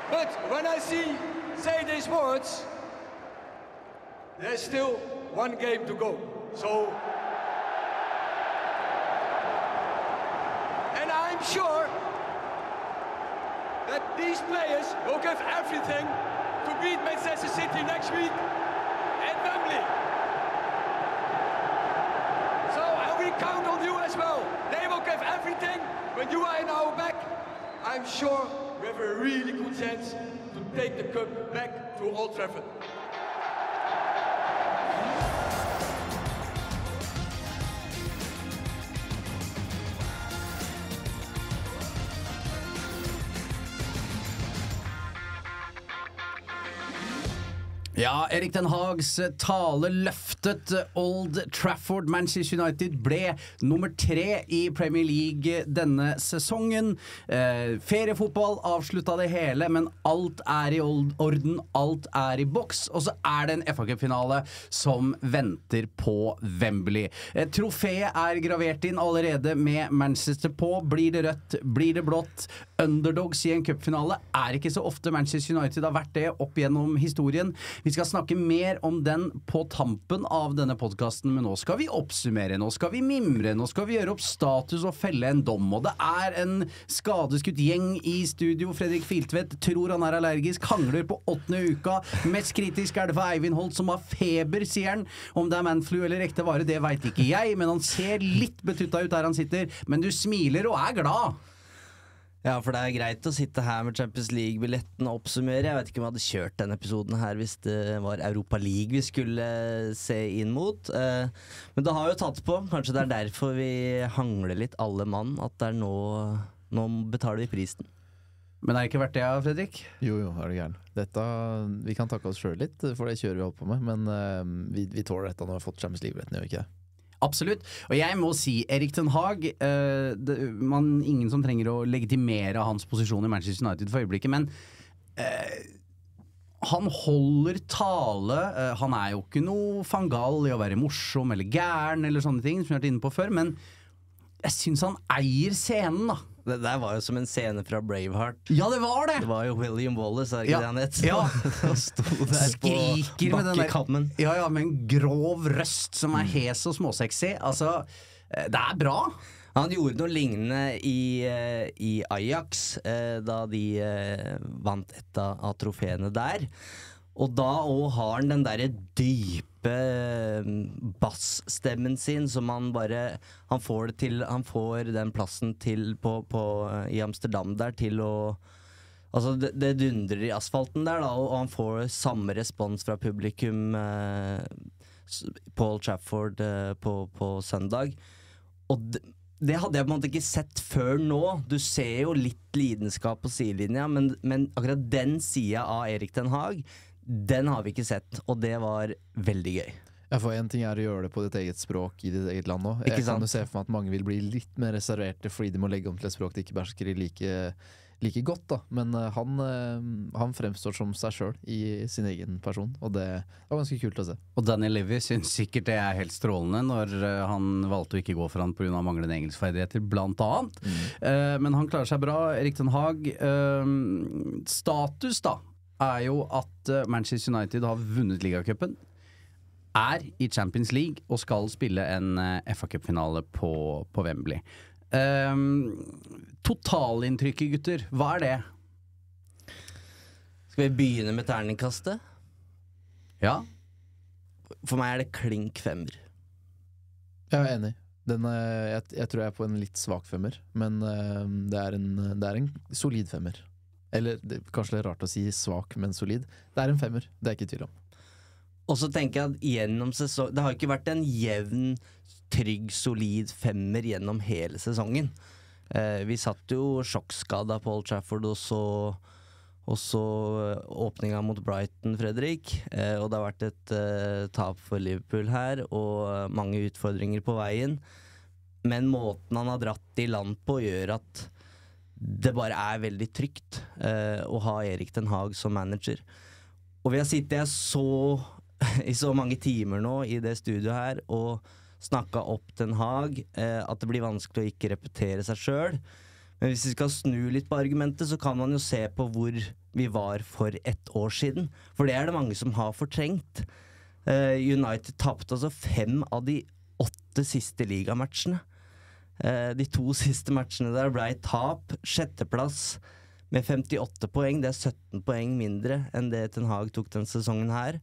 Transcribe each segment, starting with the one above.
But when I say these words, there's still one game to go. So, and I'm sure that these players will give everything to beat Manchester City next week at Wembley. So, and we count on you as well. They will give everything when you are in our back. I'm sure we have a really good chance to take the cup back to Old Trafford. Ja, Erik Den Hags tale løftet Old Trafford. Manchester United ble nummer 3 i Premier League denne sesongen. Feriefotball avsluttet det hele, men alt i orden, alt i boks. Og så det en FA-cup-finale som venter på Wembley. Trofeet gravert inn allerede med Manchester på. Blir det rødt? Blir det blått? Underdogs i en cupfinale ikke så ofte Manchester United har vært det opp gjennom historien. Vi skal snakke mer om den på tampen av denne podcasten, men nå skal vi oppsummere, nå skal vi mimre, nå skal vi gjøre opp status og felle en dom, og det en skadeskutt gjeng i studio. Fredrik Filtvedt tror han allergisk, hangler på 8. uka. Mest kritisk det for Eivind Holt som har feber, sier han. Om det manflu eller ekte vare, det vet ikke jeg, men han ser litt betutta ut der han sitter, men du smiler og glad. Ja, for det greit å sitte her med Champions League-billetten og oppsummere. Jeg vet ikke om jeg hadde kjørt denne episoden her hvis det var Europa League vi skulle se inn mot. Men det har jo tatt på. Kanskje det derfor vi hangler litt alle mann, at det nå betaler vi prisen. Men det ikke vært det, Fredrik? Jo, det gæren. Vi kan takke oss selv litt, for det kjører vi opp på med, men vi tåler dette når vi har fått Champions League-billetten, gjør vi ikke det? Absolutt, og jeg må si Erik Ten Hag, ingen som trenger å legitimere hans posisjon i Manchester United for øyeblikket, men han holder tale, han jo ikke noe fangal i å være morsom eller gæren eller sånne ting som vi har vært inne på før, men jeg synes han eier scenen da. Det der var jo som en scene fra Braveheart. Ja, det var det! Det var jo William Wallace, ikke det han het? Ja, skriker med den der. Ja, med en grov røst som hes og småsexy. Altså, det bra. Han gjorde noe lignende i Ajax, da de vant et av trofeene der. Og da har han den der dype bassstemmen sin som han får den plassen til i Amsterdam der til å altså det dundrer i asfalten der da, og han får samme respons fra publikum på Old Trafford på søndag, og det hadde jeg på en måte ikke sett før nå. Du ser jo litt lidenskap på sidelinja, men akkurat den siden av Erik Ten Hag, den har vi ikke sett, og det var veldig gøy. Ja, for en ting å gjøre det på ditt eget språk i ditt eget land nå. Jeg kan jo se for meg at mange vil bli litt mer reserverte fordi de må legge om til et språk de ikke behersker like godt da, men han fremstår som seg selv i sin egen person, og det var ganske kult å se. Og Daniel Levy synes sikkert det helt strålende når han valgte å ikke gå for han på grunn av manglende engelskferdigheter blant annet, men han klarer seg bra. Erik Ten Hag, status da jo at Manchester United har vunnet ligacupen, i Champions League og skal spille en FA-cup-finale på Wembley. Totalinntrykket, gutter, hva det? Skal vi begynne med terningkastet? Ja. For meg det klink 5. Jeg enig. Jeg tror jeg på en litt svak 5, men det en solid 5. Eller kanskje det rart å si svak, men solid. Det en 5, det ikke tvil om. Og så tenker jeg at gjennom sesong det har ikke vært en jevn, trygg, solid 5 gjennom hele sesongen. Vi satt jo sjokkskada på Old Trafford og så åpninga mot Brighton, Fredrik, og det har vært et tap for Liverpool her og mange utfordringer på veien, men måten han har dratt i land på gjør at det bare veldig trygt å ha Erik Den Haag som manager. Og vi har sittet i så mange timer nå i det studioet her og snakket opp Den Haag, at det blir vanskelig å ikke repetere seg selv, Men hvis vi skal snu litt på argumentet, så kan man jo se på hvor vi var for 1 år siden. For det det mange som har fortrengt. United tapte altså 5 av de 8 siste ligamatchene. De 2 siste matchene der ble tap, 6. med 58 poeng. Det 17 poeng mindre enn det Ten Hag tok den sesongen her.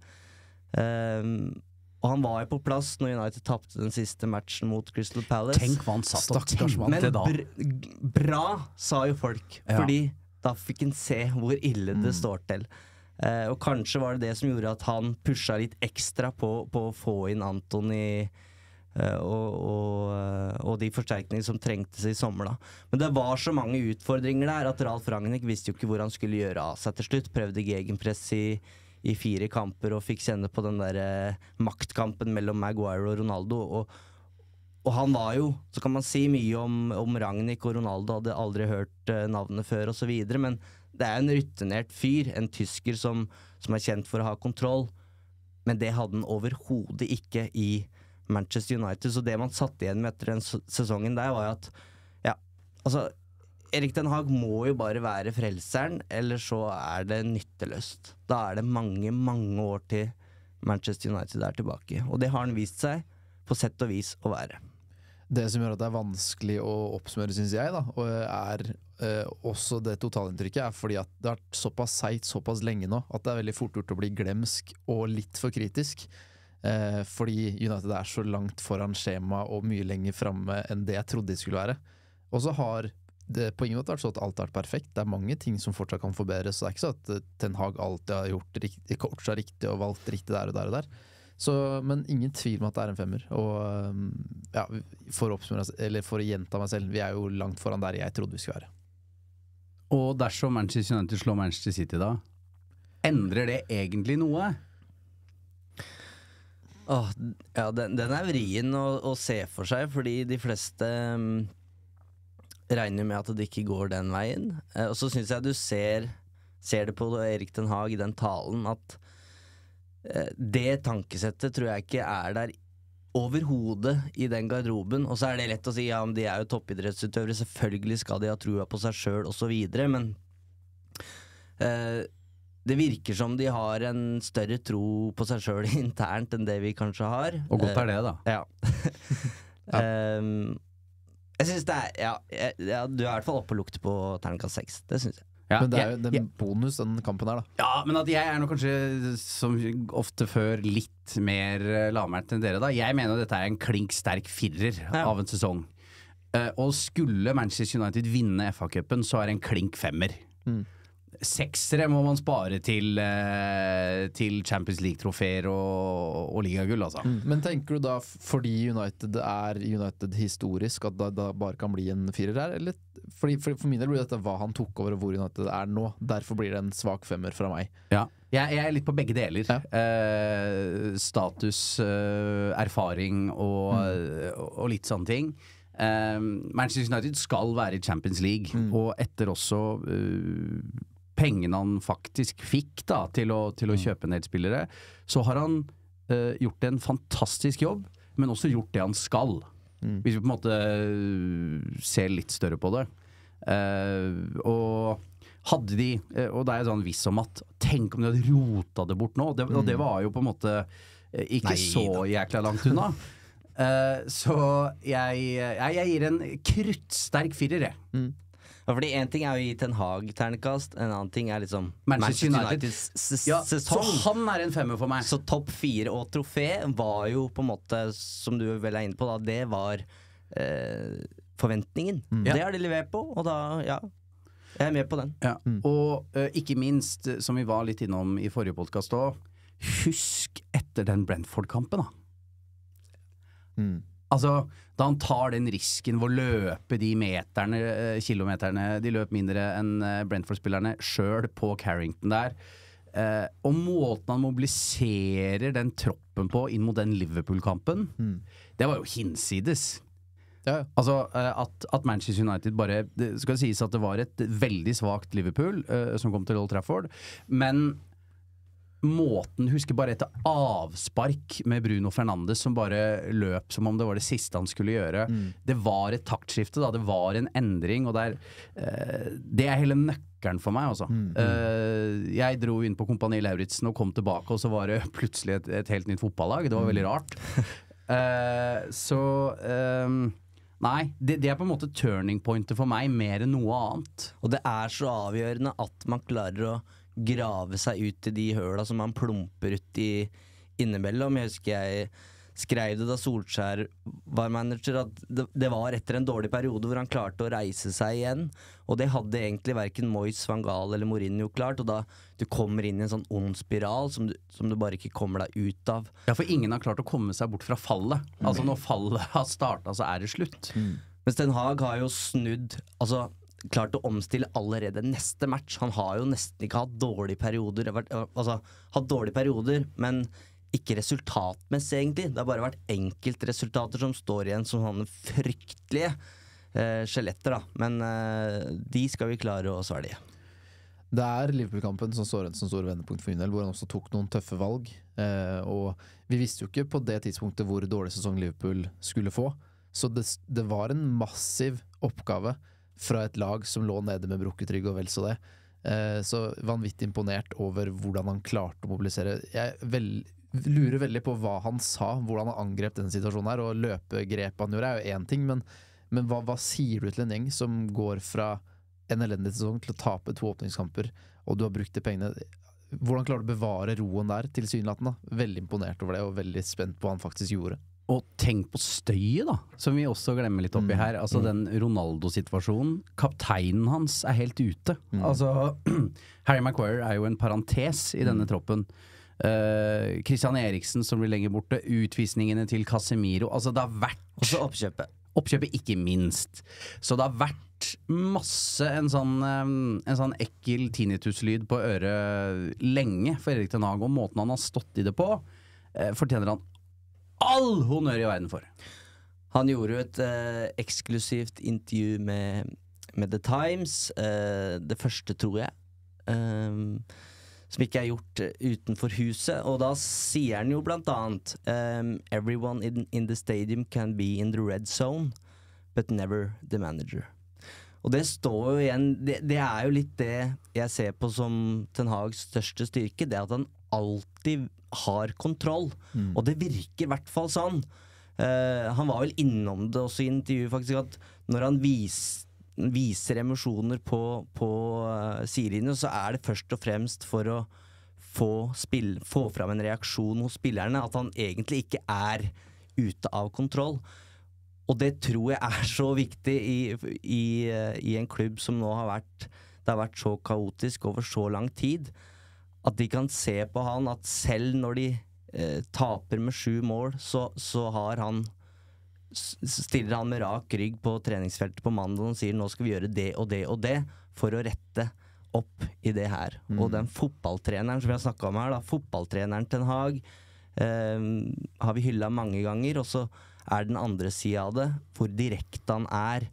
Og han var jo på plass når United tapte den siste matchen mot Crystal Palace. Tenk hva han satt og tenkte da. Men bra, sa jo folk. Fordi da fikk han se hvor ille det står til. Og kanskje var det som gjorde at han pusha litt ekstra på å få inn Antony og de forsterkninger som trengtes i sommer da. Men det var så mange utfordringer der at Ralf Rangnick visste jo ikke hvor han skulle gjøre av seg til slutt. Prøvde gegenpress i 4 kamper og fikk kjenne på den der maktkampen mellom Maguire og Ronaldo, og han var jo, så kan man si mye om Rangnick og Ronaldo, hadde aldri hørt navnet før og så videre, men det en rutinert fyr, en tysker som kjent for å ha kontroll, men det hadde han overhodet ikke i Manchester United. Så det man satt igjen med etter den sesongen der var at altså Erik Ten Hag må jo bare være frelseren, eller så det nytteløst. Da det mange, mange år til Manchester United tilbake, og det har han vist seg på sett og vis å være. Det som gjør at det vanskelig å oppsummere, synes jeg da, og også det totalinntrykket, fordi at det har vært såpass seigt, såpass lenge nå, at det veldig fort gjort å bli glemsk og litt for kritisk. Fordi United så langt foran skjema og mye lenger fremme enn det jeg trodde de skulle være. Og så har det på ingen måte vært sånn at alt har vært perfekt. Det mange ting som fortsatt kan forbedres, så det ikke så at Ten Hag alltid har gjort riktig, coachet riktig og valgt riktig der og der og der. Så, men ingen tvil om at det en 5-er. Og for å gjenta meg selv, vi jo langt foran der jeg trodde vi skulle være. Og dersom Manchester United slår Manchester City da, endrer det egentlig noe? Den vrien å se for seg, fordi de fleste regner med at det ikke går den veien. Og så synes jeg du ser det på Erik Ten Hag i den talen, at det tankesettet tror jeg ikke der overhodet i den garderoben. Og så det lett å si, ja, men de jo toppidrettsutøvere, selvfølgelig skal de ha trua på seg selv og så videre, men det virker som de har en større tro på seg selv internt enn det vi kanskje har. Og godt det da. Ja. Jeg synes du i hvert fall oppe og lukter på terningkast 6. Det synes jeg. Ja, men det jo bonus den kampen her da. Ja, men at jeg nå kanskje som ofte før litt mer lavmælt enn dere da. Jeg mener dette en klink sterk 4 av en sesong. Og skulle Manchester United vinne FA-cupen, så det en klink 5-er. 6-ere må man spare til Champions League-trofeer og ligagull, altså. Men tenker du da, fordi United United historisk, at da bare kan bli en 4-er her? Eller? For min del blir dette hva han tok over og hvor United nå. Derfor blir det en svak 5-er fra meg. Ja, jeg litt på begge deler. Ja. Status, erfaring og litt sånne ting. Manchester United skal være i Champions League, og etter også pengene han faktisk fikk da, til å kjøpe en del spillere, så har han gjort en fantastisk jobb, men også gjort det han skal. Hvis vi på en måte ser litt større på det. Og hadde de, og det sånn viss om at tenk om de hadde rota det bort nå, og det var jo på en måte ikke så jækla langt unna. Så jeg gir en kruttsterk 4. Ja, fordi en ting jo i Ten Hag-ternekast, en annen ting liksom Manchester Uniteds sesong. Så han en 5-er for meg. Så topp 4 og trofé var jo på en måte, som du vel inne på da, det var forventningen. Det har de levert på, og da, ja, jeg med på den. Ja. Og ikke minst, som vi var litt innom i forrige podcast også, husk etter den Brentford-kampen da. Altså, da han tar den risken ved å løpe de kilometerne, de løp mindre enn Brentford-spillerne selv på Carrington der, og måten han mobiliserer den troppen på inn mot den Liverpool-kampen, det var jo hinsides. Ja. Altså, at Manchester United bare, det skal sies at det var et veldig svagt Liverpool som kom til Old Trafford, men måten, husker bare etter avspark med Bruno Fernandes som bare løp som om det var det siste han skulle gjøre. Det var et taktskifte da, det var en endring, og det hele nøkkelen for meg altså. Jeg dro inn på Kompani Lauritzen og kom tilbake, og så var det plutselig et helt nytt fotballag. Det var veldig rart. Nei, det på en måte turning pointet for meg mer enn noe annet. Og det så avgjørende at man klarer å grave seg ut i de høla som man plumper ut i innimellom. Jeg husker jeg skrev det da Solskjær var manager, at det var etter en dårlig periode hvor han klarte å reise seg igjen, og det hadde egentlig hverken Moyes, Van Gaal eller Mourinho klart, og da du kommer inn i en sånn ond spiral som du bare ikke kommer deg ut av. Ja, for ingen har klart å komme seg bort fra fallet. Altså når fallet har startet, så det slutt. Mens Ten Hag har jo snudd, altså klart å omstille allerede neste match. Han har jo nesten ikke hatt dårlige perioder, hatt dårlige perioder, men ikke resultatmessig egentlig. Det har bare vært enkeltresultater som står igjen som sånne fryktelige skjeletter da. Men de skal vi klare å svelge. Det Liverpool-kampen som står en sånn stor vendepunkt for min del, hvor han også tok noen tøffe valg. Og vi visste jo ikke på det tidspunktet hvor dårlig sesong Liverpool skulle få. Så det var en massiv oppgave fra et lag som lå nede med brukket rygg og vel så det. Så vanvittig imponert over hvordan han klarte å mobilisere. Jeg lurer veldig på hva han sa, hvordan han angrep denne situasjonen her, og løpegrep han gjorde jo en ting, men hva sier du til en gjeng som går fra en elendig sesong til å tape 2 åpningskamper, og du har brukt de pengene? Hvordan klarer du å bevare roen der tilsynelatende? Veldig imponert over det, og veldig spent på hva han faktisk gjorde. Og tenk på støyet da, som vi også glemmer litt oppi her. Altså den Ronaldo-situasjonen. Kapteinen hans helt ute. Altså, Harry Maguire jo en parentes i denne troppen. Christian Eriksen som blir lenger borte. Utvisningene til Casemiro. Altså det har vært... Og så oppkjøpet ikke minst. Så det har vært masse en sånn ekkel tinnitus-lyd på øret lenge for Erik Ten Hag, og måten han har stått i det på, fortjener han all honnør i verden for. Han gjorde jo et eksklusivt intervju med The Times, det første tror jeg, som ikke gjort utenfor huset, og da sier han jo blant annet everyone in the stadium can be in the red zone, but never the manager. Og det står jo igjen, det jo litt det jeg ser på som Ten Hags største styrke, det at han alltid har kontroll, og det virker i hvert fall sånn. Han var vel innom det også i intervjuet faktisk, at når han viser emosjoner på sidelinjen, så det først og fremst for å få fram en reaksjon hos spillerne, at han egentlig ikke ute av kontroll. Og det tror jeg så viktig i en klubb som nå det har vært så kaotisk over så lang tid, at de kan se på han at selv når de taper med 7 mål, så har han stiller han med rak rygg på treningsfeltet på mandag og sier nå skal vi gjøre det og det og det for å rette opp i det her. Og den fotballtreneren som vi har snakket om her da, fotballtreneren Ten Hag har vi hyllet mange ganger, og så den andre siden av det hvor direkte han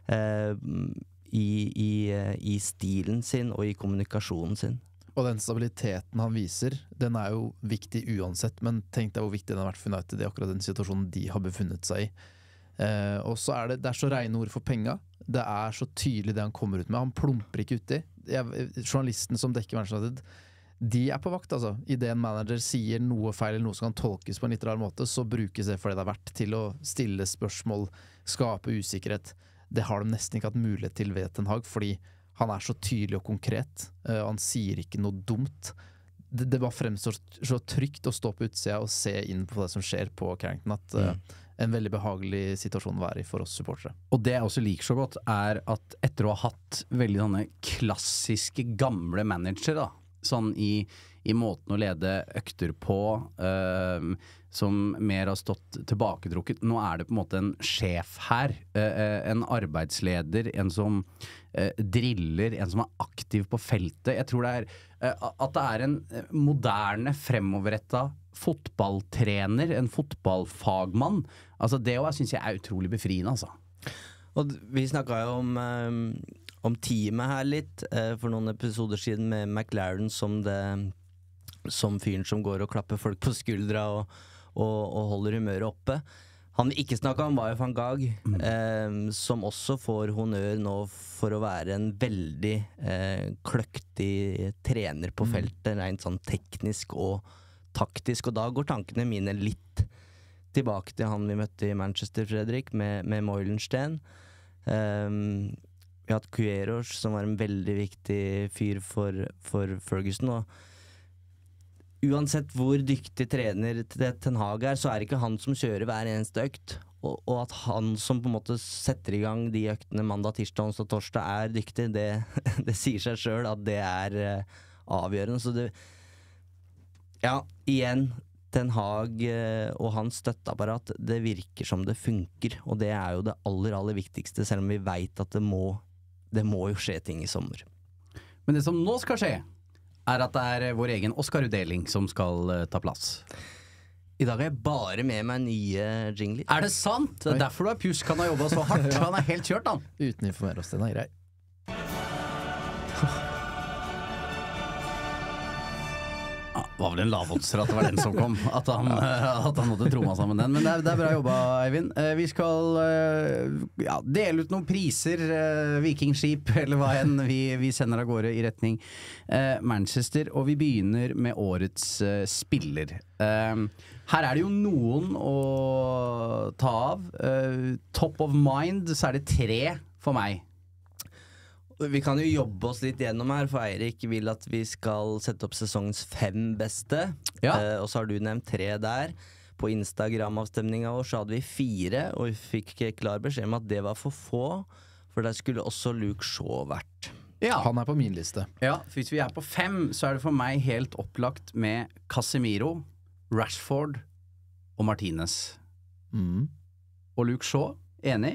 i stilen sin og i kommunikasjonen sin. Og den stabiliteten han viser, den jo viktig uansett, men tenk deg hvor viktig den har vært for United i akkurat den situasjonen de har befunnet seg i. Og så det så rene ord for penga. Det så tydelig det han kommer ut med. Han plumper ikke uti. Journalisten som dekker Manchester United, de på vakt, altså. I det en manager sier noe feil eller noe som kan tolkes på en litt rar måte, så brukes det for det har vært til å stille spørsmål, skape usikkerhet. Det har de nesten ikke hatt mulighet til ved Ten Hag, fordi han så tydelig og konkret. Han sier ikke noe dumt. Det bare fremstår så trygt å stå på utsida og se inn på det som skjer på Carrington, at en veldig behagelig situasjon å være i for oss supportere. Og det jeg også liker så godt, at etter å ha hatt veldig sånne klassiske gamle manager da, sånn i måten å lede økter på, som mer har stått tilbaketrukket. Nå det på en måte en sjef her, en arbeidsleder, en som driller, en som aktiv på feltet. Jeg tror at det en moderne, fremoverrettet fotballtrener, en fotballfagmann. Altså det også synes jeg utrolig befriende, altså. Og vi snakket jo om teamet her litt, for noen episoder siden med McLaren som det som fyren som går og klapper folk på skuldra og holder humøret oppe. Han vi ikke snakket om var jo Van Gaag, som også får honnør nå for å være en veldig kløktig trener på feltet, rent sånn teknisk og taktisk, og da går tankene mine litt tilbake til han vi møtte i Manchester, Fredrik, med Moilenstein. Vi har hatt Queiroz, som var en veldig viktig fyr for Ferguson, og uansett hvor dyktig trener Ten Hag så ikke han som kjører hver eneste økt, og at han som på en måte setter i gang de øktene mandag, tirsdag, onsdag, torsdag dyktig, det sier seg selv at det avgjørende. Så det, ja, igjen, Ten Hag og hans støtteapparat, det virker som det funker, og det jo det aller viktigste, selv om vi vet at det må jo skje ting i sommer. Men det som nå skal skje, at det vår egen Oscar-utdeling som skal ta plass. I dag har jeg bare med meg nye jingler. Det sant? Det derfor du har pjusk, han har jobbet så hardt. Han helt kjørt, han. Uten å informere oss, den grei. Det var vel en lavådser at det var den som kom, at han måtte tromma sammen den. Men det bra jobba, Eivind. Vi skal dele ut noen priser, vikingskip, eller hva enn vi sender av gårde i retning Manchester, og vi begynner med årets spiller. Her det jo noen å ta av. Top of mind, så det 3 for meg. Vi kan jo jobbe oss litt gjennom her, for Eirik vil at vi skal sette opp sesongens 5 beste. Ja. Og så har du nevnt 3 der. På Instagram-avstemningen vår så hadde vi 4, og vi fikk klar beskjed om at det var for få, for der skulle også Luke Shaw vært. Ja. Han på min liste. Ja, for hvis vi på 5, så det for meg helt opplagt med Casemiro, Rashford og Martinez. Og Luke Shaw, enig?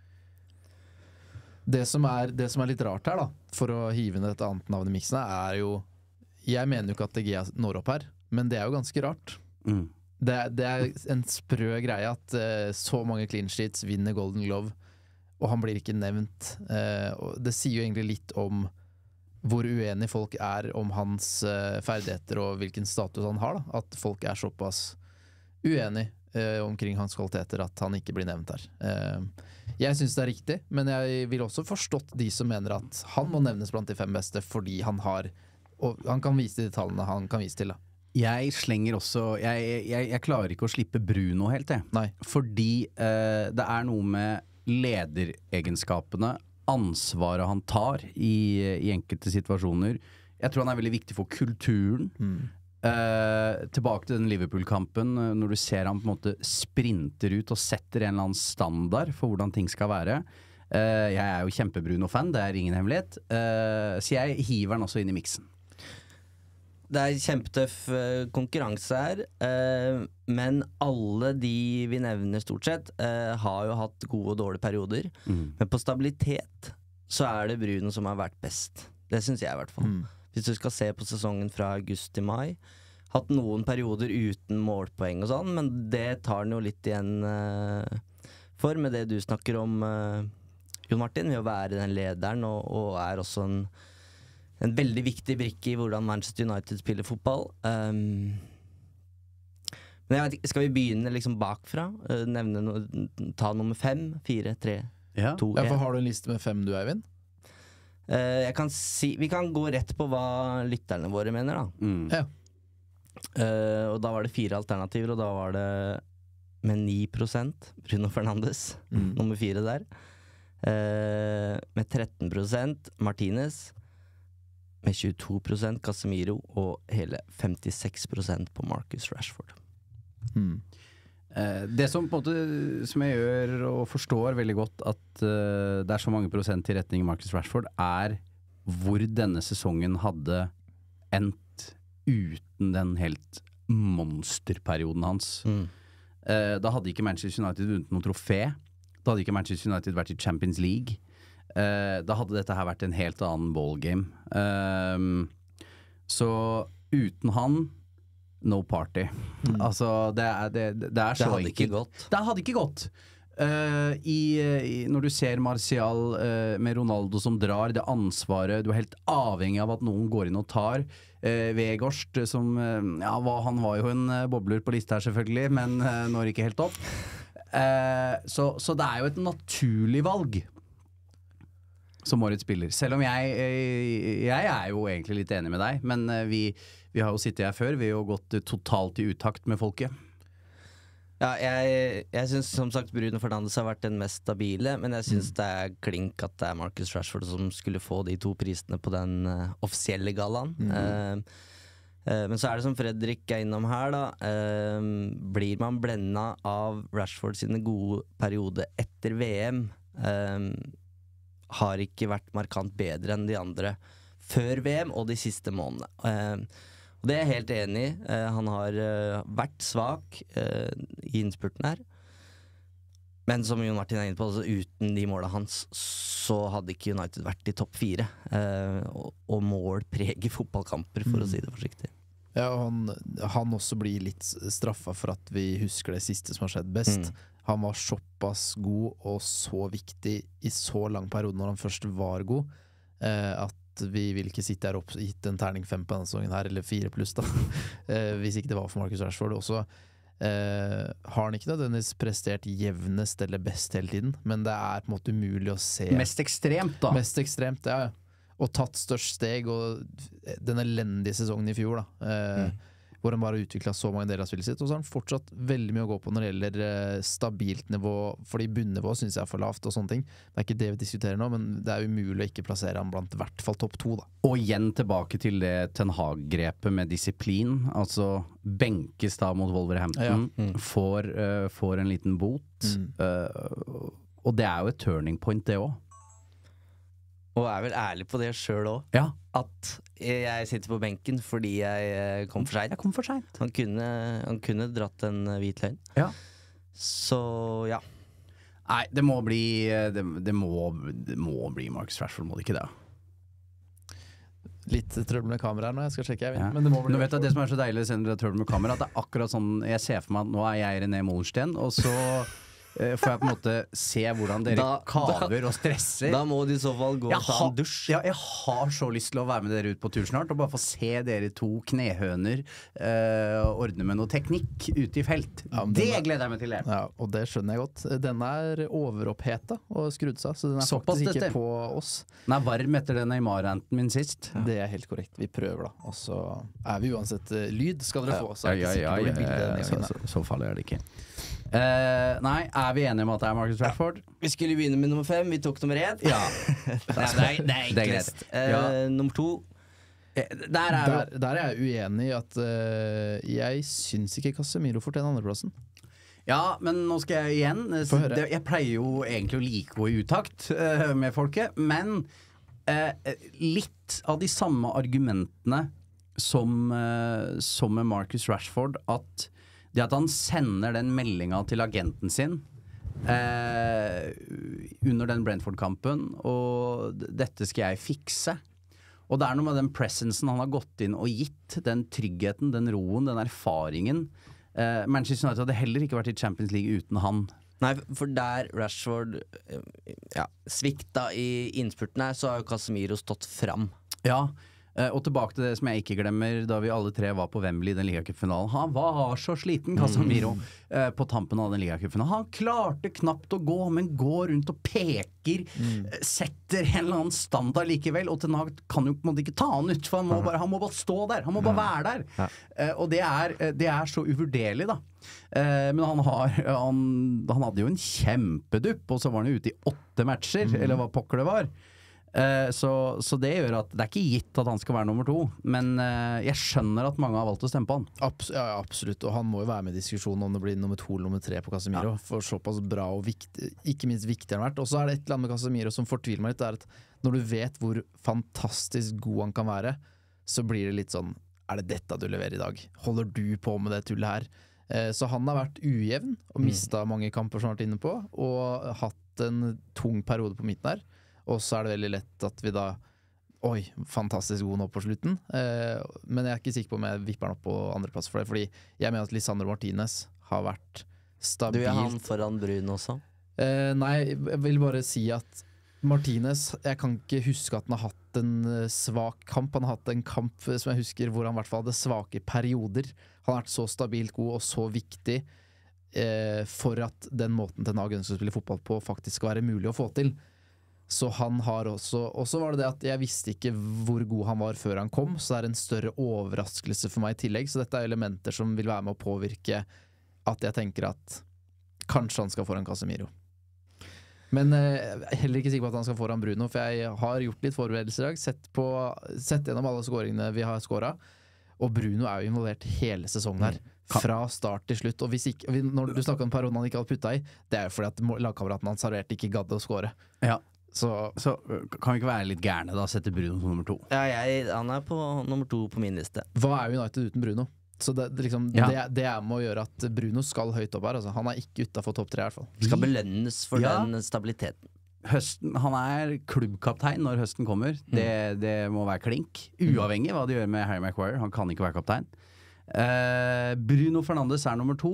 Det som litt rart her da, for å hive ned et annet navn i miksen, jo, jeg mener jo ikke at De Gea når opp her, men det jo ganske rart. Det en sprø greie at så mange clean sheets vinner Golden Glove, og han blir ikke nevnt. Og det sier jo egentlig litt om hvor uenig folk om hans ferdigheter og hvilken status han har da, at folk såpass uenig omkring hans kvaliteter at han ikke blir nevnt her. Jeg synes det riktig, men jeg vil også forstått de som mener at han må nevnes blant de 5 beste fordi han kan vise de tallene han kan vise til da. Jeg slenger også jeg klarer ikke å slippe Bruno helt fordi det noe med lederegenskapene, ansvaret han tar i enkelte situasjoner. Jeg tror han veldig viktig for kulturen. Tilbake til den Liverpool-kampen, når du ser han på en måte sprinter ut og setter en eller annen standard for hvordan ting skal være. Jeg jo kjempe-Bruno-fan, det ingen hemmelighet, så jeg hiver han også inn i miksen. Det kjempetøff konkurranse her, men alle de vi nevner stort sett har jo hatt gode og dårlige perioder, men på stabilitet så det Bruno som har vært best. Det synes jeg i hvert fall. Hvis du skal se på sesongen fra august til mai, hatt noen perioder uten målpoeng og sånn, men det tar den jo litt igjen for med det du snakker om, Jon Martin, ved å være den lederen, og også en veldig viktig brikke i hvordan Manchester United spiller fotball. Men jeg vet ikke, skal vi begynne liksom bakfra? Ta nummer 5, 4, 3, 2, 1. For har du en liste med 5 du, Eivind? Jeg kan vi kan gå rett på hva lytterne våre mener da. Og da var det 4 alternativer, og da var det med 9% Bruno Fernandes, nummer 4 der, med 13% Martinez, med 22% Casemiro, og hele 56% på Marcus Rashford. Det som på en måte som jeg gjør og forstår veldig godt at det så mange prosent i retning Marcus Rashford hvor denne sesongen hadde endt uten den helt monsterperioden hans. Da hadde ikke Manchester United vunnet noe trofé, da hadde ikke Manchester United vært i Champions League, da hadde dette her vært en helt annen ballgame. Så uten han no party. Altså det så hadde ikke gått. Det hadde ikke gått. når du ser Martial med Ronaldo som drar det ansvaret, du er helt avhengig av at noen går inn og tar. Weghorst som han var jo en bobler på lista her selvfølgelig, men når ikke helt opp. Så det er jo et naturlig valg som årets spiller. Selv om jeg er jo egentlig litt enig med deg, men vi har jo sittet her før, vi har jo gått totalt i utakt med folket. Ja, jeg synes som sagt Bruno Fernandes har vært den mest stabile, men jeg synes det er klink at det er Marcus Rashford som skulle få de 2 prisene på den offisielle gallaen. Men så er det som Fredrik er innom her da, blir man blendet av Rashford sine gode periode etter VM, har ikke vært markant bedre enn de andre før VM og de siste månedene. Og det er jeg helt enig i. Han har vært svak i innspurten her. Men som Jon Martin er inne på, altså, uten de målene hans så hadde ikke United vært i topp 4. Og mål preger fotballkamper, for å si det forsiktig. Ja, og han også blir litt straffa for at vi husker det siste som har skjedd best. Han var såpass god og så viktig i så lang periode når han først var god, at vi vil ikke sitte her opp gitt en terning 5 på denne sesongen her, eller 4 pluss da, hvis ikke det var for Marcus Rashford. Og så har han ikke nødvendigvis prestert jevnest eller best hele tiden, men det er på en måte umulig å se. Mest ekstremt da. Mest ekstremt, ja. Og tatt størst steg, og den elendige sesongen i fjor da, hvor han bare utviklet så mange deler av spillet sitt, og så har han fortsatt veldig mye å gå på når det gjelder stabilt nivå, fordi bunnivået synes jeg er for lavt og sånne ting. Det er ikke det vi diskuterer nå, men det er umulig å ikke plassere han blant i hvert fall topp 2 da. Og igjen tilbake til det Ten Hag-grepet med disiplin, altså benkes da mot Wolverhampton, får en liten bot, og det er jo et turning point det også. Og er vel ærlig på det selv også. Ja. At jeg sitter på benken fordi jeg kom for sent. Jeg kom for sent. Han kunne dratt en hvit løgn. Ja. Så ja. Nei, det må bli Marcus Rashford, må det ikke det? Litt trøbbel med kameraet nå, jeg skal sjekke, men det må bli. Nå vet jeg at det som er så deilig når det er trøbbel med kamera, at det er akkurat sånn, jeg ser for meg at nå er jeg René Molenstein, og så får jeg på en måte se hvordan dere kaver og stresser. Da må de i så fall gå og ta en dusj. Ja, jeg har så lyst til å være med dere ut på tur snart, og bare få se dere 2 knehøner ordne med noe teknikk ute i felt. Ja, det gleder jeg meg til. Ja, og det skjønner jeg godt. Den er overoppheta og skrudd seg, så den er faktisk ikke på oss. Den er varm etter den Neymar-ranten min sist. Ja. Det er helt korrekt. Vi prøver da. Og så er vi uansett lyd skal dere få. Så farlig er det ikke. Nei, er vi enige om at det er Marcus Rashford? Vi skulle begynne med nummer 5, vi tok nummer 1. Ja. Nei, det er enklest. Nummer 2. Der er jeg uenig i at jeg syns ikke Casemiro fortjener andreplassen. Ja, men nå skal jeg igjen jeg pleier jo egentlig å like å gå i utakt med folket, men litt av de samme argumentene som med Marcus Rashford, at det at han sender den meldingen til agenten sin under den Brentford-kampen, og dette skal jeg fikse. Og det er noe med den presensen han har gått inn og gitt, den tryggheten, den roen, den erfaringen. Manchester United hadde heller ikke vært i Champions League uten han. Nei, for der Rashford svikta i innspurten her, så har jo Casemiro stått fram. Ja, og tilbake til det som jeg ikke glemmer, da vi alle 3 var på Wembley i den ligacupfinalen. Han var så sliten, Casemiro, på tampen av den ligacupfinalen. Han klarte knapt å gå, men går rundt og peker, setter en eller annen standard likevel, og Ten Hag kan jo på en måte ikke ta han ut, for han må bare stå der, han må bare være der. Og det er så uvurderlig da. Men han hadde jo en kjempedupp, og så var han jo ute i 8 matcher, eller hva pokker det var. Så det gjør at det er ikke gitt at han skal være nummer 2, men jeg skjønner at mange har valgt å stemme på han. Ja, absolutt, og han må jo være med i diskusjonen om det blir nummer 2 eller nummer 3 på Casemiro, for såpass bra og viktig, ikke minst viktig han har vært. Og så er det et eller annet med Casemiro som fortviler meg litt, det er at når du vet hvor fantastisk god han kan være, så blir det litt sånn, er det dette du leverer i dag? Holder du på med det tullet her? Så han har vært ujevn og mistet mange kamper som han har vært inne på, og hatt en tung periode på midten her. Og så er det veldig lett at vi da fantastisk god nå på slutten, men jeg er ikke sikker på om jeg vipper han opp på andreplass for det, fordi jeg mener at Lisandro Martinez har vært stabilt. Du er han foran Bruno også? Nei, jeg vil bare si at Martinez, jeg kan ikke huske at han har hatt en svak kamp. Han har hatt en kamp som jeg husker hvor han i hvert fall hadde svake perioder. Han har vært så stabilt god og så viktig for at den måten Ten Hag ønsker å spille fotball på faktisk skal være mulig å få til. Så han har også var det at jeg visste ikke hvor god han var før han kom, så det er en større overraskelse for meg i tillegg. Så dette er elementer som vil være med å påvirke at jeg tenker at kanskje han skal foran Casemiro. Men heller ikke sikker på at han skal foran Bruno, for jeg har gjort litt forberedelser i dag, sett gjennom alle skåringene vi har skåret, og Bruno er jo involvert hele sesongen her, fra start til slutt. Og hvis ikke, når du snakker om perioden han ikke hadde puttet i, det er jo fordi at lagkameraten han serverte ikke gadd å skåre. Ja. Så kan vi ikke være litt gærne da, sette Bruno som nummer 2? Ja, han er på nummer 2 på min liste. Hva er United uten Bruno? Så det er med å gjøre at Bruno skal høyt opp her, altså. Han er ikke utenfor topp 3 i hvert fall. Skal belønnes for den stabiliteten. Han er klubbkaptein når høsten kommer. Det må være klink. Uavhengig hva de gjør med Harry Maguire. Han kan ikke være kaptein. Bruno Fernandes er nummer 2.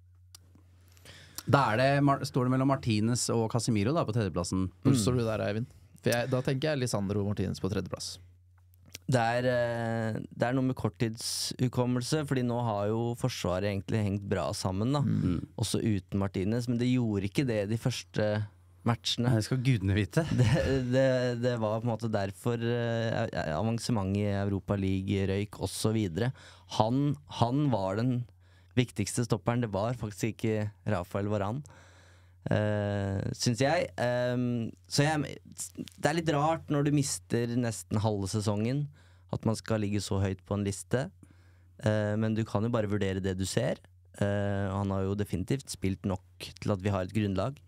Da står det mellom Martinez og Casemiro da, på tredjeplassen. Hvor står du der, Eivind? For da tenker jeg Lisandro Martinez på tredjeplass. Det er noe med korttidshukommelse, fordi nå har jo forsvaret egentlig hengt bra sammen da. Også uten Martinez, men det gjorde ikke det de første matchene. Det skal gudene vite. Det var på en måte derfor avansementet i Europa League røyk og så videre. Han var den viktigste stopperen. Det var faktisk ikke Rafael Varane. Synes jeg. Så det er litt rart når du mister nesten halve sesongen at man skal ligge så høyt på en liste, men du kan jo bare vurdere det du ser. Han har jo definitivt spilt nok til at vi har et grunnlag,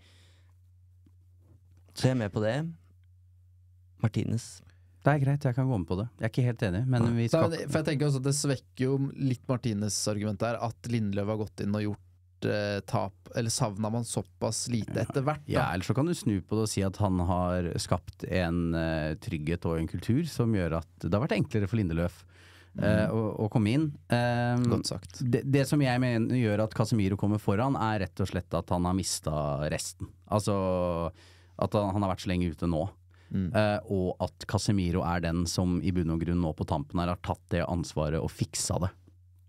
så jeg er med på det. Martinez. Det er greit, jeg kan gå med på det. Jeg er ikke helt enig, men vi skal... For jeg tenker også at det svekker jo litt Martinez argument der, at Lindeløf har gått inn og gjort tap, eller savner man såpass lite etter hvert da? Ja, eller så kan du snu på det og si at han har skapt en trygghet og en kultur som gjør at det har vært enklere for Lindeløf å komme inn. Godt sagt. Det som jeg mener gjør at Casemiro kommer foran, er rett og slett at han har mistet resten. Altså at han har vært så lenge ute nå. Og at Casemiro er den som i bunn og grunn nå på tampen her har tatt det ansvaret og fiksa det.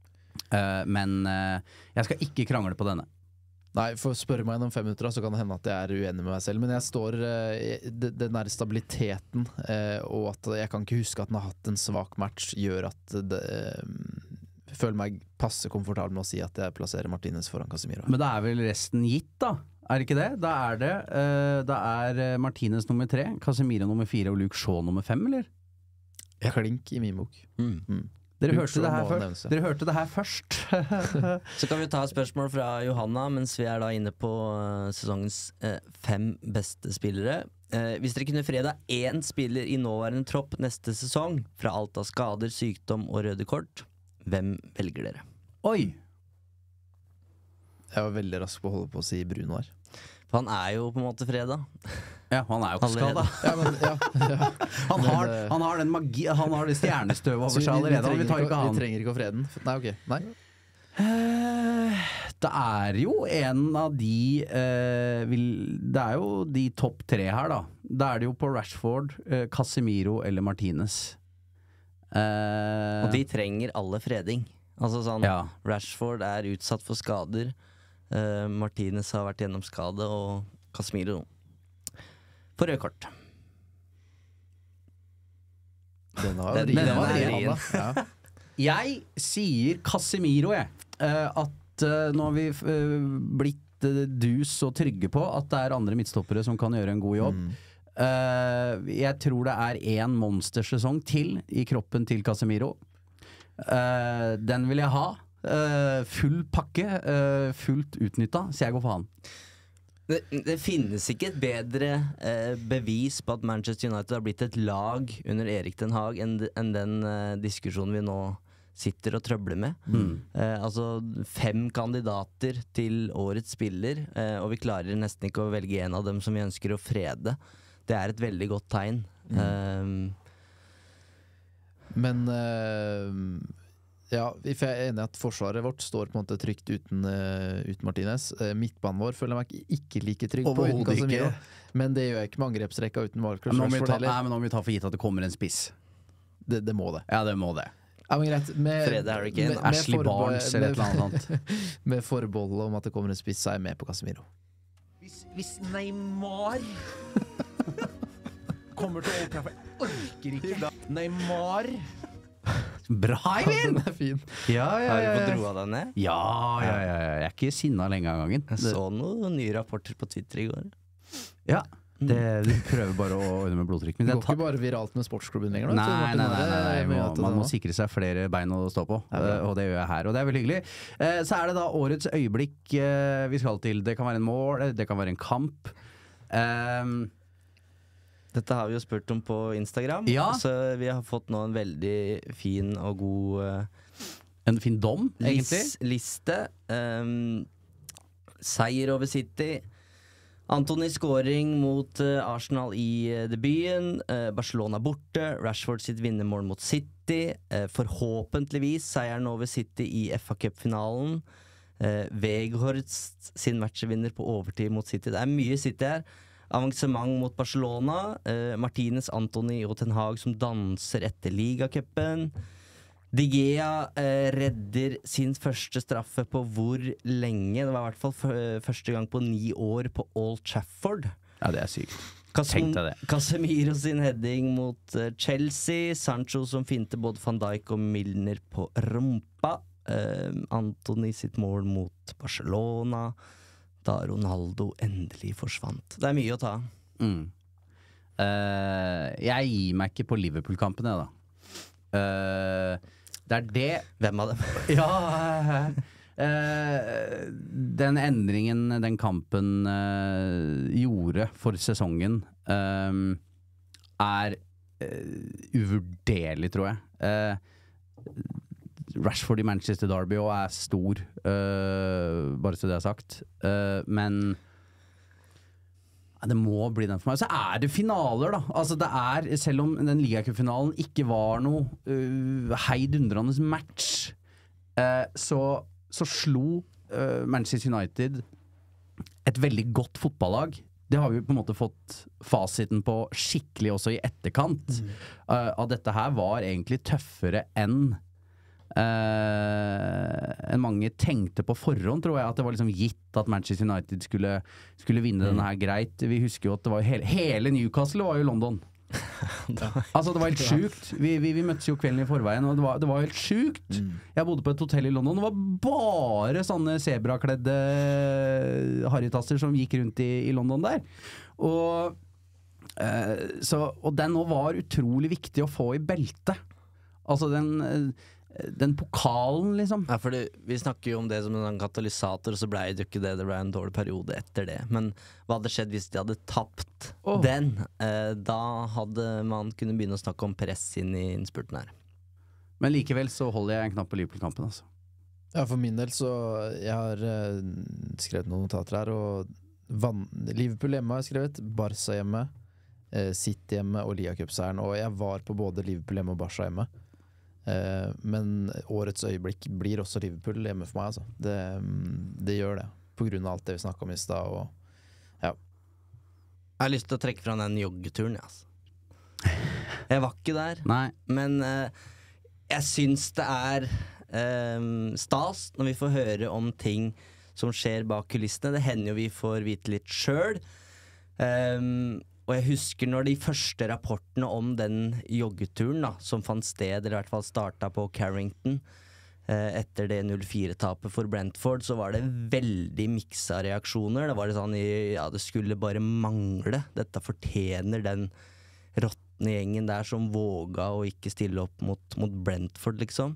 Men jeg skal ikke krangle på denne. Nei, for spør meg om 5 minutter da, så kan det hende at jeg er uenig med meg selv. Men jeg står den der stabiliteten og at jeg kan ikke huske at den har hatt en svak match, gjør at jeg føler meg passe komfortabel med å si at jeg plasserer Martinez foran Casemiro. Men da er vel resten gitt da? Er det ikke det? Da er Martinez nummer 3, Casemiro nummer 4 og Luke Shaw nummer 5, eller? Klink i min bok. Dere hørte det her først. Så kan vi ta et spørsmål fra Johanna mens vi er da inne på sesongens 5 beste spillere. Hvis dere kunne freda 1 spiller i nåværende tropp neste sesong, fra alt av skader, sykdom og røde kort, hvem velger dere? Oi! Jeg var veldig rask på å holde på å si Bruno her. For han er jo på en måte fredag. Ja, han er jo ikke skadet. Han har den magi, han har det stjernestøvet over seg allerede. Vi trenger ikke å frede den. Nei, ok. Nei. Det er jo en av de det er jo de topp 3 her da. Da er det jo på Rashford, Casemiro eller Martinez. Og de trenger alle freding. Altså sånn, Rashford er utsatt for skader, Martinez har vært gjennom skade, og Casemiro på rød kort. Den var vrien. Ja. Jeg sier Casemiro, jeg. At nå har vi blitt dus og trygge på at det er andre midtstoppere som kan gjøre en god jobb. Jeg tror det er en monstersesong til i kroppen til Casemiro. Den vil jeg ha. Full pakke, fullt utnytta, så jeg går for han. Det finnes ikke et bedre bevis på at Manchester United har blitt et lag under Erik Ten Hag enn den diskusjonen vi nå sitter og trøbler med. Altså 5 kandidater til årets spiller, og vi klarer nesten ikke å velge en av dem som vi ønsker å frede. Det er et veldig godt tegn. Men Ja, for jeg er enig i at forsvaret vårt står på en måte trygt uten Martinez. Midtbanen vår føler jeg meg ikke like trygg på uten Casemiro. Men det gjør jeg ikke med angrepsrekka uten Marcus Rashford heller. Nei, men nå må vi ta for gitt at det kommer en spiss. Det må det. Ja, det må det. Ja, men greit. Frede Harry Kane, Ashley Barnes eller et eller annet. Med forbehold om at det kommer en spiss, så er jeg med på Casemiro. Hvis Neymar kommer til Old Trafford, jeg orker ikke. Neymar. Bra, Eivind! Den er fin. Ja. Har du fått roa deg ned? Ja. Jeg er ikke sinna lenge av gangen. Jeg så noen nye rapporter på Twitter i går. Ja. Du prøver bare å ordne med blodtrykk. Det går ikke bare viralt med sportsklubben lenger? Nei. Man må sikre seg flere bein å stå på, og det gjør jeg her. Og det er veldig hyggelig. Så er det da årets øyeblikk vi skal til. Det kan være en mål, det kan være en kamp. Dette har vi jo spurt om på Instagram, så vi har fått nå en veldig fin og god en fin dom, egentlig. Liste. Seier over City. Antony scoring mot Arsenal i debuten. Barcelona borte. Rashford sitt vinnermål mot City. Forhåpentligvis seieren over City i FA Cup-finalen. Weghorst sin matchvinner på overtid mot City. Det er mye City her. Avansement mot Barcelona. Martinez, Antony og Ten Hag som danser etter ligacupen. De Gea redder sin første straffe på hvor lenge? Det var i hvert fall første gang på 9 år på Old Trafford. Ja, det er sykt. Tenk deg det. Casemiro sin heading mot Chelsea. Sancho som finte både Van Dijk og Milner på rumpa. Antony sitt mål mot Barcelona. Da Ronaldo endelig forsvant. Det er mye å ta. Jeg gir meg ikke på Liverpool-kampen, jeg da. Det er det. Hvem av dem? Den endringen den kampen gjorde for sesongen er uvurderlig, tror jeg. Rashford i Manchester Derby og er stor, bare så det er sagt. Men det må bli den for meg. Så er det finaler, da. Altså det er, selv om den ligacupfinalen ikke var noe heidundrende match, så slo Manchester United et veldig godt fotballag. Det har vi på en måte fått fasiten på skikkelig også i etterkant. At dette her var egentlig tøffere enn mange tenkte på forhånd, tror jeg, at det var liksom gitt at Manchester United skulle vinne denne her greit. Vi husker jo at det var hele Newcastle var jo London. Altså det var helt sjukt. Vi møttes jo kvelden i forveien, og det var helt sjukt. Jeg bodde på et hotell i London. Det var bare sånne zebrakledde harrytasser som gikk rundt i London der. Og den nå var utrolig viktig å få i beltet. Altså den pokalen, liksom. Ja, for vi snakker jo om det som en katalysator, så ble det jo ikke det. Det ble en dårlig periode etter det. Men hva hadde skjedd hvis de hadde tapt den? Da hadde man kunne begynne å snakke om press inn i innspurten her. Men likevel så holder jeg en knapp på Liverpool-kampen, altså. Ja, for min del så jeg har skrevet noen notater her, og Liverpool hjemme har jeg skrevet, Barca hjemme, City hjemme og Liga-cupseieren, og jeg var på både Liverpool hjemme og Barca hjemme. Men årets øyeblikk blir også Liverpool hjemme for meg, altså. Det gjør det, på grunn av alt det vi snakket om i sted, og ja. Jeg har lyst til å trekke fra den joggeturen, altså. Jeg var ikke der. Nei. Men jeg synes det er stas når vi får høre om ting som skjer bak kulissene. Det hender jo vi får vite litt selv. Og jeg husker når de første rapportene om den joggeturen da, som fant sted, eller i hvert fall startet på Carrington, etter det 0-4-tapet for Brentford, så var det veldig miksa reaksjoner. Det var det sånn, ja, det skulle bare mangle. Dette fortjener den råtne gjengen der som våga å ikke stille opp mot Brentford, liksom.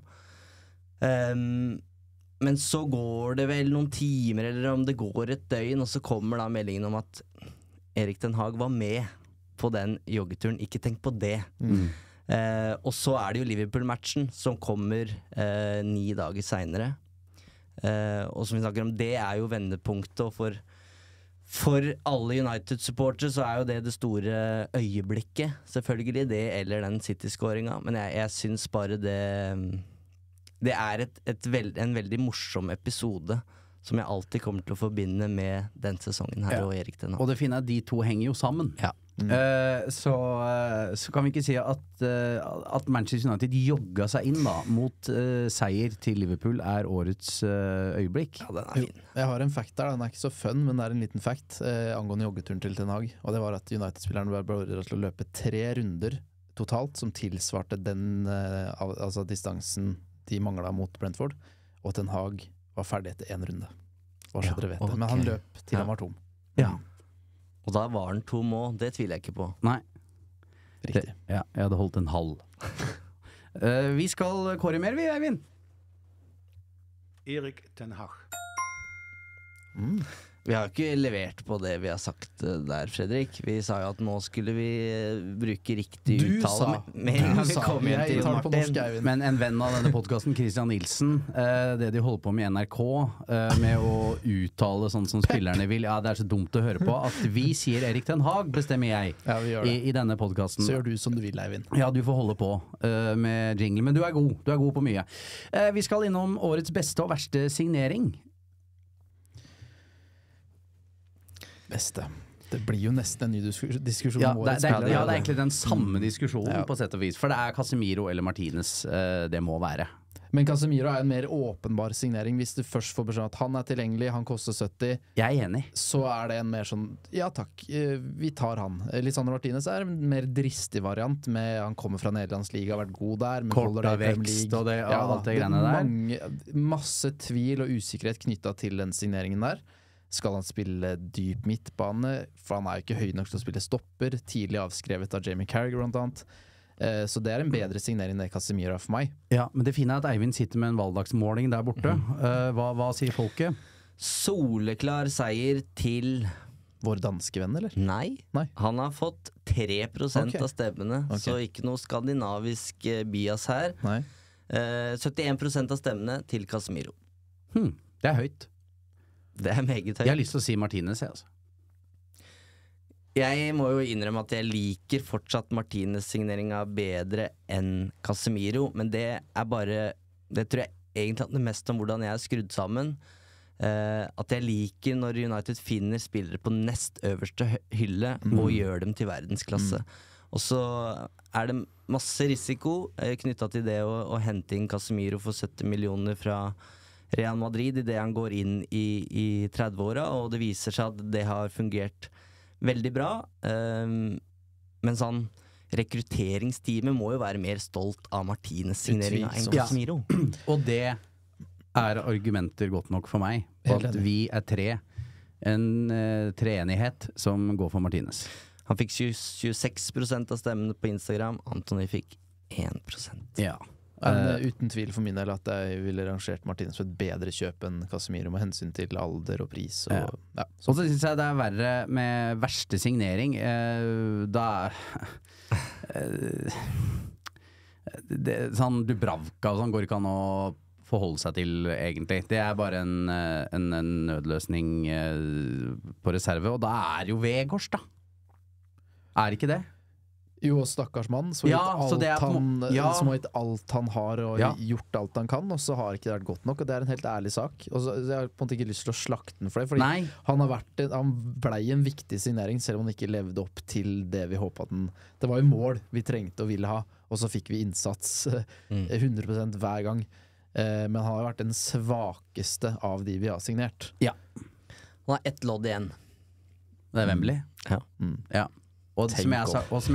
Men så går det vel noen timer, eller om det går et døgn, og så kommer da meldingen om at Erik Ten Hag var med på den joggeturen. Ikke tenk på det. Og så er det jo Liverpool-matchen som kommer 9 dager senere. Og som vi snakker om, det er jo vendepunktet, og for alle United-supportere så er jo det store øyeblikket. Selvfølgelig det, eller den City-skåringa. Men jeg syns bare det en veldig morsom episode som jeg alltid kommer til å forbinde med den sesongen her og Erik Ten Hag. Og det fine er at de to henger jo sammen. Ja. Så kan vi ikke si at Manchester United jogga seg inn da mot seier til Liverpool er årets øyeblikk. Ja, den er fin. Jeg har en fact der, den er ikke så fun, men det er en liten fact angående joggeturen til Ten Hag. Og det var at United-spilleren ble beordret til å løpe 3 runder totalt, som tilsvarte den altså distansen de manglet mot Brentford. Og Ten Hag var ferdig etter 1 runde. Bare så dere vet det. Men han løp til han var tom. Ja. Og da var han tom òg, det tviler jeg ikke på. Nei. Riktig. Ja, jeg hadde holdt en halv. Vi skal kåre mer, vi, Eivind. Erik Ten Hag. Vi har ikke levert på det vi har sagt der, Fredrik. Vi sa jo at nå skulle vi bruke riktig uttale. Jeg tar det på norsk, Eivind. Men en venn av denne podcasten, Christian Nilsen, det de holder på med i NRK, med å uttale sånn som spillerne vil, ja, det er så dumt å høre på, at vi sier Erik Ten Hag, bestemmer jeg, Ja, vi gjør det. i denne podcasten. Så gjør du som du vil, Eivind. Ja, du får holde på med jingle, men du er god på mye. Vi skal innom årets beste og verste signering. Beste. Det blir jo nesten en ny diskusjon Ja, om det årets er spiller. egentlig den samme diskusjonen Ja. på sett og vis, for det er Casemiro eller Martinez det må være. Men Casemiro er en mer åpenbar signering. Hvis du først får beskjed om at han er tilgjengelig, han koster 70, Jeg er enig. så er det en mer sånn, ja takk, vi tar han. Lisandro Martinez er en mer dristig variant, med han kommer fra Nederlands liga, har vært god der, men Kort holder det i Premier vekst League. og det, alt det greiene der. Masse tvil og usikkerhet knyttet til den signeringen der. Skal han spille dyp midtbane? For han er jo ikke høy nok til å spille stopper. Tidlig avskrevet av Jamie Carragher blant annet. Så det er en bedre signering enn Casemiro for meg. Ja, men det fine er at Eivind sitter med en valgdagsmåling der borte. Hva sier folket? Soleklar seier til Vår danske venn, eller? Nei. Nei. Han har fått 3% Ok. av stemmene, Ok. så ikke noe skandinavisk bias her. Nei. 71% av stemmene til Casemiro. Det er høyt. Det er meget Jeg har høyt. lyst til å si Martinez, jeg, altså. Jeg må jo innrømme at jeg liker fortsatt Martinez-signeringa bedre enn Casemiro, men det er bare Det tror jeg egentlig handler mest om hvordan jeg er skrudd sammen. At jeg liker når United finner spillere på nest øverste hylle og gjør dem til verdensklasse. Og så er det masse risiko knytta til det å hente inn Casemiro for 70 millioner fra Real Madrid idet han går inn i 30-åra, og det viser seg at det har fungert veldig bra. Men sånn rekrutteringsteamet må jo være mer stolt av Martinez-signeringa enn Utvilsomt. Casemiro. Og det er argumenter godt nok for meg, på Helt at enig. vi er en treenighet som går for Martinez. Han fikk 26% av stemmene på Instagram. Anthony fikk 1%. Ja. Men uten tvil for min del at jeg ville rangert Martinez som et bedre kjøp enn Casemiro med hensyn til alder og pris. Og, ja. Og så syns jeg det er verre med verste signering. Da sånn Dubravka og sånn går ikke an å forholde seg til, egentlig. Det er bare en nødløsning på reserve, og da er jo Vegårs, da. Er ikke det? Jo, stakkars mann som Ja, så har det er på en må- ja. gitt alt han har og Ja. gjort alt han kan, og så har ikke det vært godt nok, og det er en helt ærlig sak. Og så, jeg har på en måte ikke lyst til å slakte den for det, fordi Nei. han blei en viktig signering, selv om han ikke levde opp til det vi håpet den. Det var jo mål vi trengte og ville ha, og så fikk vi innsats 100% hver gang. Men han har vært den svakeste av de vi har signert. Ja. Han har ett lodd igjen. Det er Wembley. Ja. Ja. Og som jeg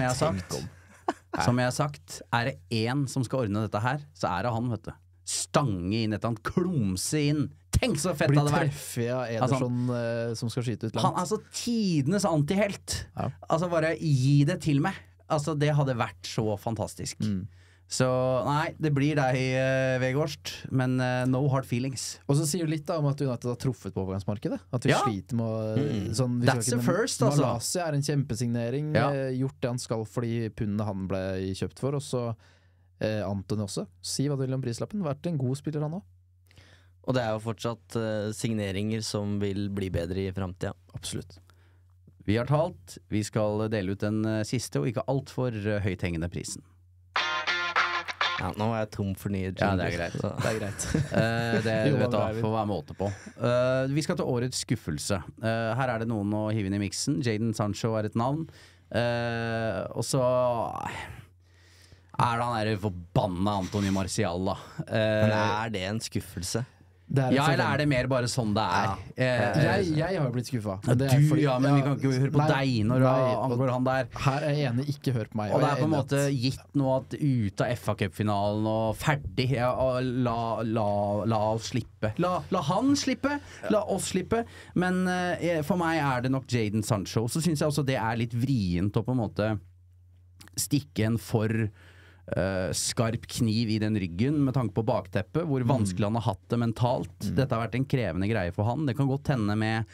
har sagt, er det én som skal ordne dette her, så er det han, vet du. Stange inn et eller annet, klumse inn. Tenk så fett det Blir hadde vært! treffet av Ederson som skal skyte ut Han langt. er altså tidenes antihelt. Ja. Altså bare gi det til meg. Altså det hadde vært så fantastisk. Så nei, det blir deg, Vegårst, men no hard feelings. Og så sier du litt da om at United har truffet på overgangsmarkedet. At vi Ja. sliter med å sånn, vi That's skal ikke- the first, altså. Malaysia er en kjempesignering. Ja. Gjort det han skal for de pundene han ble kjøpt for. Og så Anton også. Si hva du vil om prislappen. Vært en god spiller, han òg. Og det er jo fortsatt signeringer som vil bli bedre i framtida. Absolutt. Vi har talt, vi skal dele ut den siste og ikke altfor høythengende prisen. Ja, nå er jeg tom for nye Ja, det er greit. Det er greit. Det Jo, vet du, det er vi. får være måte på. Vi skal til årets skuffelse. Her er det noen å hive inn i miksen. Jadon Sancho er et navn. Og så er det han der forbanna Anthony Martial, da. Men er det en skuffelse? Det er Ja, eller er det mer bare sånn det er? jeg har jo blitt skuffa. Men vi kan ikke høre på deg når det angår han der. Her er jeg enig, ikke hør på meg. Og det er jeg på en enig måte at- gitt nå at ute av FA-cupfinalen og ferdig. Ja, og la oss slippe. La han slippe, la oss slippe. Men for meg er det nok Jadon Sancho. Så syns jeg også det er litt vrient å på en måte stikke en for skarp kniv i den ryggen med tanke på bakteppet, hvor vanskelig han har hatt det mentalt. Dette har vært en krevende greie for han. Det kan godt hende med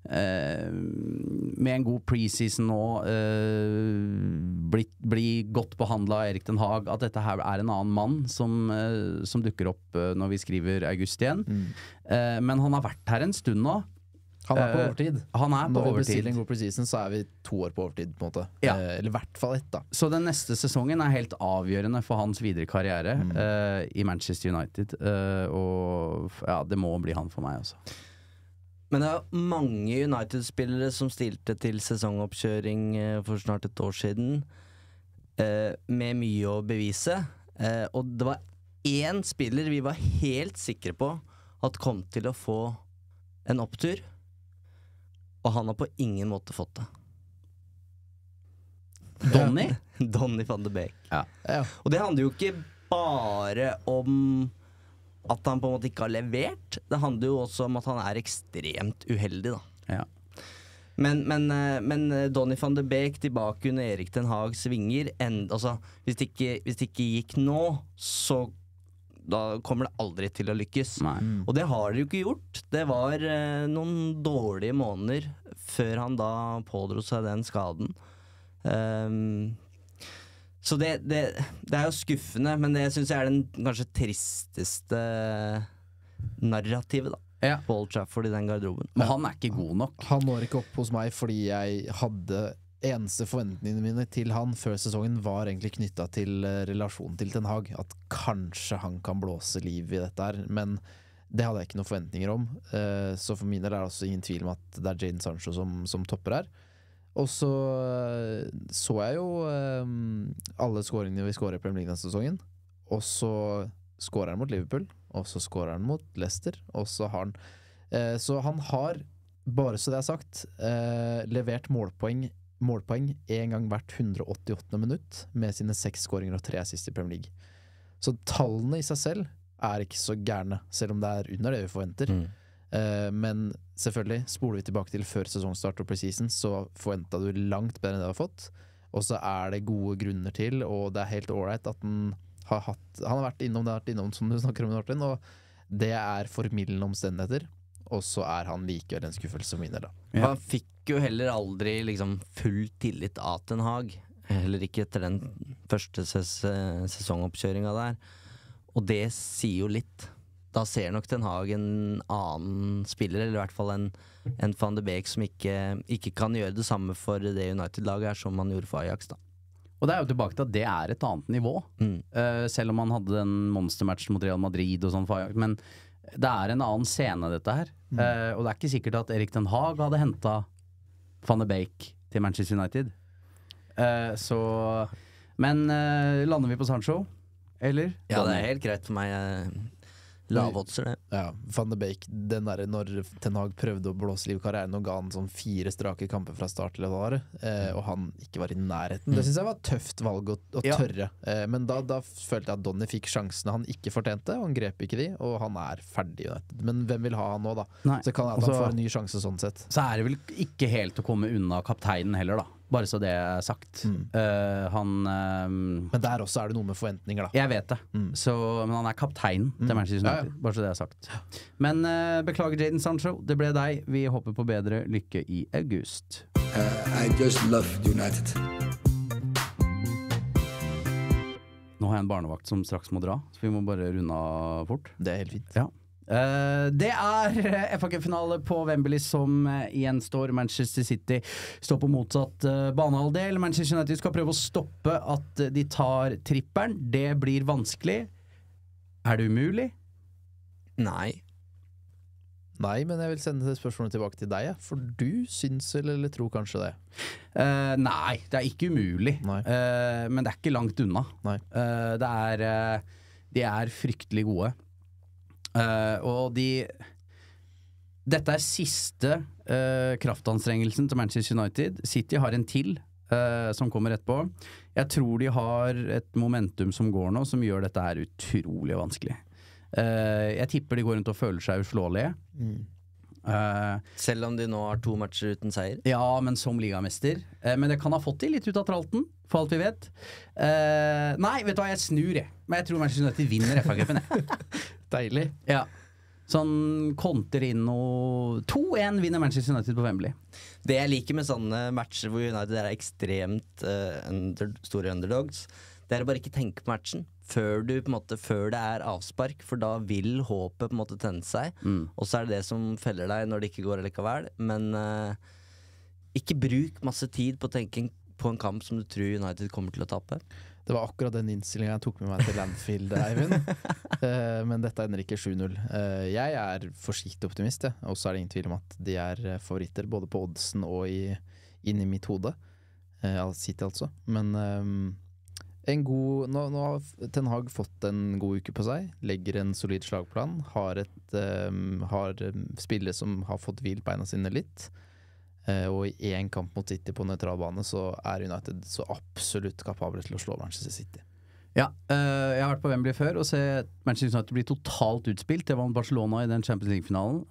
en god preseason nå, bli godt behandla av Erik Den Haag, at dette her er en annen mann som dukker opp når vi skriver august igjen. Men han har vært her en stund nå. Han er på overtid. Han er på Når vi overtid. bestiller en god preseason, så er vi 2 år på overtid, på en måte. Ja. Eller i hvert fall 1, da. Så den neste sesongen er helt avgjørende for hans videre karriere i Manchester United. Og ja, det må bli han for meg, altså. Men det er mange United-spillere som stilte til sesongoppkjøring for snart et år siden, med mye å bevise. Og det var én spiller vi var helt sikre på at kom til å få en opptur, og han har på ingen måte fått det. Donny? Donny van de Beek. Ja. Og det handler jo ikke bare om at han på en måte ikke har levert. Det handler jo også om at han er ekstremt uheldig, da. Ja. Men Donny van de Beek tilbake under Erik Den Haags vinger, altså, hvis det ikke gikk nå, så da kommer det aldri til å lykkes. Og det har det jo ikke gjort. Det var noen dårlige måneder før han da pådro seg den skaden. Så det er jo skuffende, men det synes jeg er den kanskje tristeste narrativet, da. Ja. På Old Trafford i den garderoben. Men han er ikke god nok. Han når ikke opp hos meg fordi jeg hadde eneste forventningene mine til han før sesongen var egentlig knytta til relasjonen til Ten Hag. At kanskje han kan blåse liv i dette her, men det hadde jeg ikke noen forventninger om. Så for min del er det også ingen tvil om at det er Jadon Sancho som topper her. Og så jeg jo alle skåringene vi skårer i Premier League denne sesongen. Og så skårer han mot Liverpool, og så skårer han mot Leicester, og så har han så han har, bare så det er sagt, levert målpoeng en gang hvert 188. minutt med sine 6 skåringer og 3 assist i Premier League. Så tallene i seg selv er ikke så gærne, selv om det er under det vi forventer. Men selvfølgelig, spoler vi tilbake til før sesongstart og preseason, så forventet du langt bedre enn det du har fått. Og så er det gode grunner til, og det er helt ålreit at han har vært innom som du snakker om, Martin, og det er formildende omstendigheter. Og så er han likevel en skuffelse for min del, da. Ja. Han fikk jo heller aldri liksom full tillit av Ten Hag. Heller ikke etter den første sesongoppkjøringa der. Og det sier jo litt. Da ser nok Ten Hag en annen spiller, eller i hvert fall en Van de Beek som ikke kan gjøre det samme for det United-laget her som han gjorde for Ajax, da. Og det er jo tilbake til at det er et annet nivå. Selv om han hadde den monstermatchen mot Real Madrid og sånn for Ajax, men det er en annen scene dette her. Og det er ikke sikkert at Erik Den Haag hadde hentet Van de Beek til Manchester United. Men lander vi på Sancho? Eller? Ja, det er helt greit for meg. Lavoddser, det. Ja, Van de Beek, den der når Ten Hag prøvde å blåse liv i karrieren og ga han sånn 4 strake kamper fra start til og han ikke var i nærheten. Det synes jeg var et tøft valg å tørre. Men da følte jeg at Donny fikk sjansene han ikke fortjente, og han grep ikke de, og han er ferdig. Men hvem vil ha han nå, da? Nei. Så kan jeg at han får en ny sjanse sånn sett. Så er det vel ikke helt å komme unna kapteinen heller, da. Bare så det er sagt. Men der også er det noe med forventninger, da. Jeg vet det. Men han er kapteinen til Manchester United. Ja. Bare så det er sagt. Men beklager Jadon Sancho, det ble deg. Vi håper på bedre lykke i august. I just love United. Nå har jeg en barnevakt som straks må dra, så vi må bare runde av fort. Det er helt fint. Ja. Det FA Cup-finale på Wembley som gjenstår. Manchester City står på motsatt banehalvdel. Manchester United skal prøve å stoppe at de tar tripperen. Det blir vanskelig. Det umulig? Nei, men jeg vil sende det spørsmålet tilbake til deg, for du syns eller tror kanskje det? Nei, det ikke umulig. Men det ikke langt unna. De fryktelig gode. Og dette siste kraftanstrengelsen til Manchester United. City har en til som kommer etterpå. Jeg tror de har et momentum som går nå, som gjør dette utrolig vanskelig. Jeg tipper de går rundt og føler seg uslåelige. Selv om de nå har 2 matcher uten seier? Ja, men som ligamester. Men det kan ha fått de litt ut av tralten, for alt vi vet. Nei, vet du hva, jeg snur men jeg tror Manchester United vinner FA-cupen. Deilig. Ja. Sånn konter inn og 2-1 vinner Manchester United på Wembley. Det jeg liker med sånne matcher hvor United ekstremt store underdogs, det å bare ikke tenke på matchen før det avspark, for da vil håpet på en måte tenne seg, og så det som feller deg når det ikke går likevel. Men ikke bruk masse tid på å tenke på en kamp som du tror United kommer til å tape. Det var akkurat den innstillingen jeg tok med meg til Anfield, Eivind. Men dette ender ikke 7-0. Jeg forsiktig optimist, og så det ingen tvil om at de favoritter, både på oddsen og inn i mitt hode. City altså. Men nå har Ten Hag fått en god uke på seg, legger en solid slagplan, har spillere som har fått hvilt beina sine litt, og i en kamp mot City på nøytral bane så United så absolutt kapable til å slå Manchester City. Ja, jeg har vært på Wembley før og sett Manchester United bli totalt utspilt. Det var mot Barcelona i den Champions League-finalen.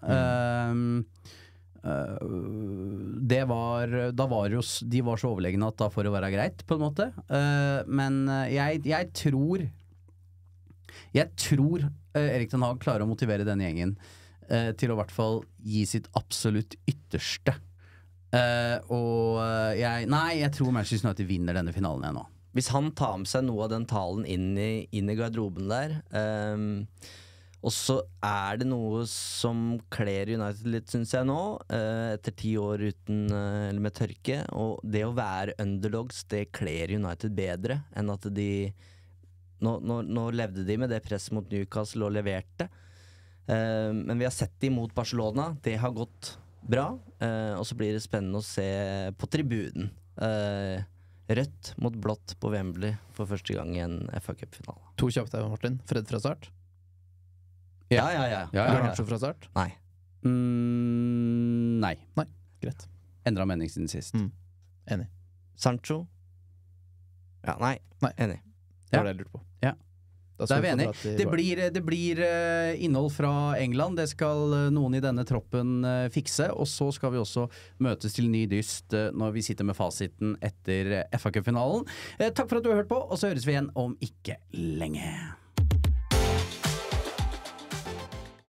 De var så overlegne at da får det være greit, på en måte. Men jeg tror Erik Ten Hag klarer å motivere denne gjengen til å i hvert fall gi sitt absolutt ytterste. Jeg tror Manchester United vinner denne finalen nå. Hvis han tar med seg noe av den talen inn i garderoben der, og så det noe som kler United litt, synes jeg nå, etter 10 år eller med tørke, og det å være underdogs, det kler United bedre enn at nå levde de med det presset mot Newcastle og leverte, men vi har sett de mot Barcelona, det har gått bra, og så blir det spennende å se på tribunen. Rødt mot blått på Wembley for første gang i en FA Cup-finale. 2 kjapt her, Martin. Fred fra start? Ja. Garnaccio fra start? Nei. Nei. Greit. Endret mening siden sist. Enig. Sancho? Ja, nei. Enig. Det var det jeg lurte på. Ja. Da vi enige. Det blir innhold fra England. Det skal noen i denne troppen fikse. Og så skal vi også møtes til ny dyst når vi sitter med fasiten etter FA Cup-finalen. Takk for at du har hørt på, og så høres vi igjen om ikke lenge.